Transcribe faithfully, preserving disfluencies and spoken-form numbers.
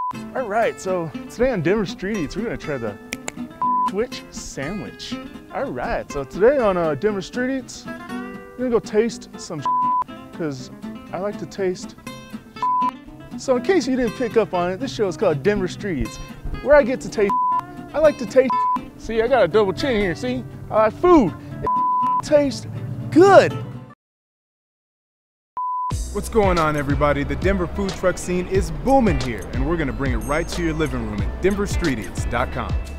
All right, so today on Denver Street Eats, we're gonna try the Twitch sandwich. All right, so today on uh, Denver Street Eats, we're gonna go taste some because I like to taste. So in case you didn't pick up on it, this show is called Denver Street Eats, where I get to taste. I like to taste. See, I got a double chin here, see? I like food. It tastes good. What's going on, everybody? The Denver food truck scene is booming here, and we're gonna bring it right to your living room at denver street eats dot com.